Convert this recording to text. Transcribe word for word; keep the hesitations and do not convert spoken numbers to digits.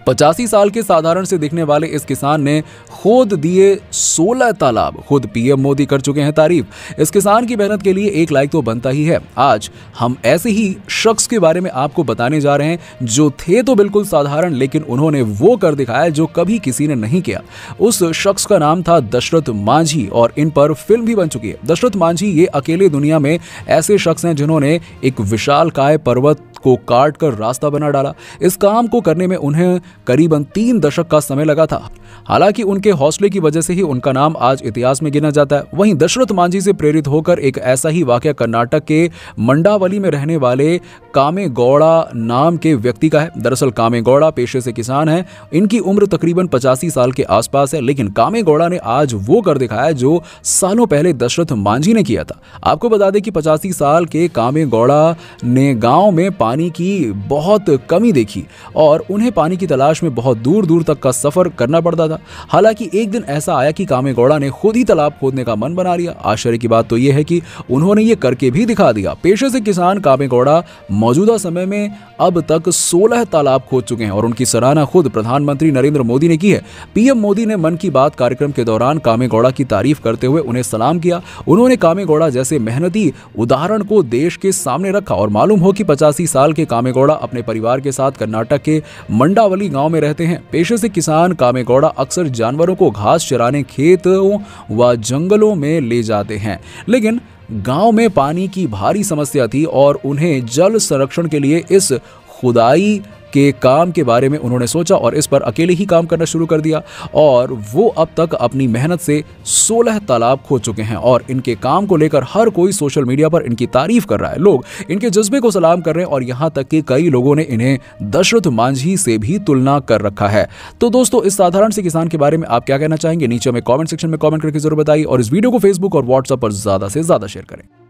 पचासी साल के साधारण से दिखने वाले इस किसान ने खोद दिए सोलह तालाब। खुद पीएम मोदी कर चुके हैं तारीफ। इस किसान की मेहनत के लिए एक लाइक तो बनता ही है। आज हम ऐसे ही शख्स के बारे में आपको बताने जा रहे हैं जो थे तो बिल्कुल साधारण, लेकिन उन्होंने वो कर दिखाया जो कभी किसी ने नहीं किया। उस शख्स का नाम था दशरथ मांझी और इन पर फिल्म भी बन चुकी है। दशरथ मांझी ये अकेले दुनिया में ऐसे शख्स हैं जिन्होंने एक विशालकाय पर्वत को काट कर रास्ता बना डाला। इस काम को करने में उन्हें करीबन तीन दशक का समय लगा था। हालांकि उनके हौसले की वजह से ही उनका नाम आज इतिहास में गिना जाता है। वहीं दशरथ मांझी से प्रेरित होकर एक ऐसा ही वाकया कर्नाटक के मंडावली में रहने वाले कामेगौड़ा नाम के व्यक्ति का है। दरअसल कामेगौड़ा पेशे से किसान हैं। इनकी उम्र तकरीबन पचासी साल के आसपास है, लेकिन कामेगौड़ा ने आज वो कर दिखाया जो सालों पहले दशरथ मांझी ने किया था। आपको बता दें कि पचासी साल के कामेगौड़ा ने गांव में पानी की बहुत कमी देखी और उन्हें पानी की तलाश में बहुत दूर दूर तक का सफर करना पड़ता था। हालांकि एक दिन ऐसा आया कि कामेगौड़ा ने खुद ही तालाब खोदने का मन बना लिया। आश्चर्य की बात तो यह है कि उन्होंने ये करके भी दिखा दिया। पेशे से किसान कामेगौड़ा मौजूदा समय में अब तक सोलह तालाब खोद चुके हैं और उनकी सराहना खुद प्रधानमंत्री नरेंद्र मोदी ने की है। पीएम मोदी ने मन की बात कार्यक्रम के दौरान कामेगौड़ा की तारीफ करते हुए उन्हें सलाम किया। उन्होंने कामेगौड़ा जैसे मेहनती उदाहरण को देश के सामने रखा और मालूम हो कि पचासी साल के कामेगौड़ा अपने परिवार के साथ कर्नाटक के मंडावली गांव में रहते हैं। पेशे से किसान कामेगौड़ा अक्सर जानवरों को घास चराने खेतों व जंगलों में ले जाते हैं, लेकिन गांव में पानी की भारी समस्या थी और उन्हें जल संरक्षण के लिए इस खुदाई के काम के बारे में उन्होंने सोचा और इस पर अकेले ही काम करना शुरू कर दिया और वो अब तक अपनी मेहनत से सोलह तालाब खोद चुके हैं और इनके काम को लेकर हर कोई सोशल मीडिया पर इनकी तारीफ कर रहा है। लोग इनके जज्बे को सलाम कर रहे हैं और यहाँ तक कि कई लोगों ने इन्हें दशरथ मांझी से भी तुलना कर रखा है। तो दोस्तों, इस साधारण से किसान के बारे में आप क्या कहना चाहेंगे? नीचे हमें कॉमेंट सेक्शन में कॉमेंट करके जरूर बताइए और इस वीडियो को फेसबुक और व्हाट्सएप पर ज्यादा से ज्यादा शेयर करें।